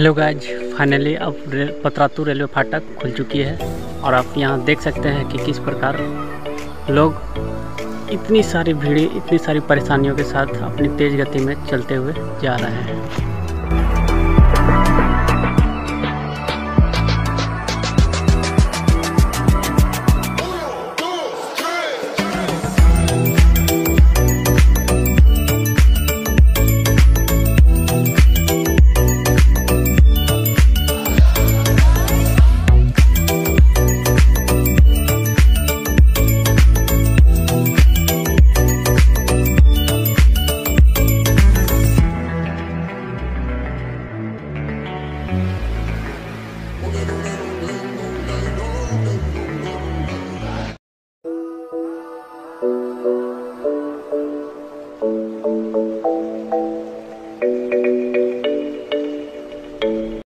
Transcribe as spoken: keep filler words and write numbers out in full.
Hello guys, finally अब रेल Patratu railway फाटक खुल चुकी है और आप यहाँ देख सकते हैं कि किस प्रकार लोग इतनी सारी भीड़, इतनी सारी परेशानियों के साथ अपनी तेज़ गति में चलते हुए जा रहे हैं।